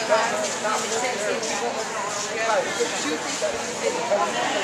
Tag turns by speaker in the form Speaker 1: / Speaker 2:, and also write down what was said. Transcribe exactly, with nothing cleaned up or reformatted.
Speaker 1: in the sense that you want to go.